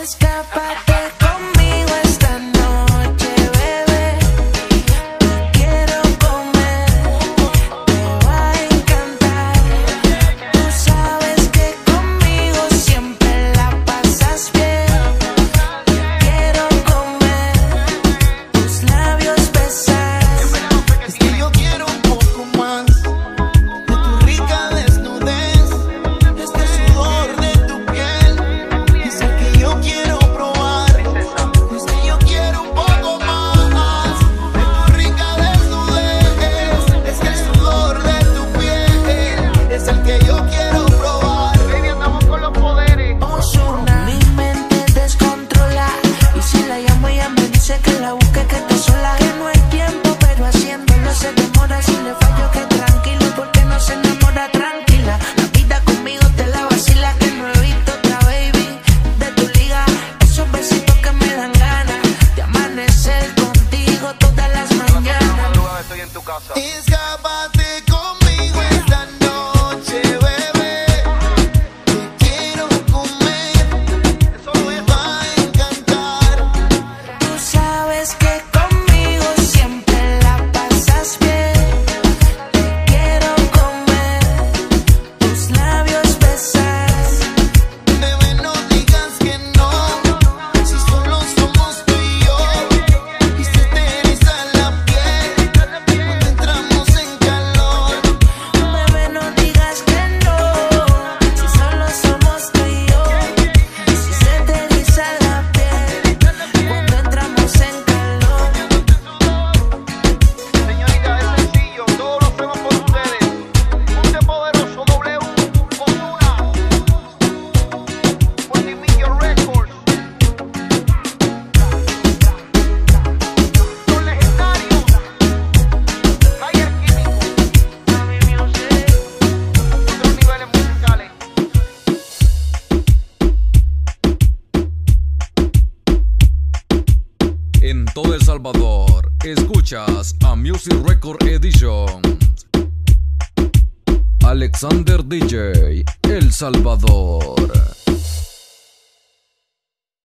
Escápate conmigo esta noche, bebé. Te quiero comer, te va a encantar. Tú sabes que conmigo siempre la pasas bien. Te quiero comer, tus labios besar. Es que yo quiero un poco más de tu rica desnudez, este sudor de tu piel. Es el que yo quiero probar. Es que yo quiero un poco más de tu rica desnudez, es que el sudor de tu piel es el que yo quiero probar. Baby, andamos con los poderes. Ozuna. Mi mente descontrola y si la llamo ella me dice que la busque, que esté sola. Que no hay tiempo, pero haciéndolo se demora. Si le fallo que tranquilo, porque no se enamora tranquila. La vida conmigo te la vacila, que no he visto otra baby de tu liga. Esos besitos que me dan ganas de amanecer contigo todas las mañanas. Estoy en tu casa. Escápate conmigo esta noche, bebé. Te quiero comer, eso me va a encantar. Tú sabes que conmigo siempre la pasas bien. Te quiero comer, tus labios besar. Bebé, no digas que no, si solo somos tú y yo. Y se te eriza la piel cuando entramos en calor. Bebé, no digas que no, si solo somos tú y yo. Y si se te eriza la piel cuando entramos en calor. Señorita, es sencillo, todo lo hacemos por ustedes. Ponte poderoso, W, Ozuna, Multimillion Records. Los legendarios, Higher Químico, otros niveles musicales. En todo El Salvador, escuchas a Music Record Editions. Alexander DJ, El Salvador.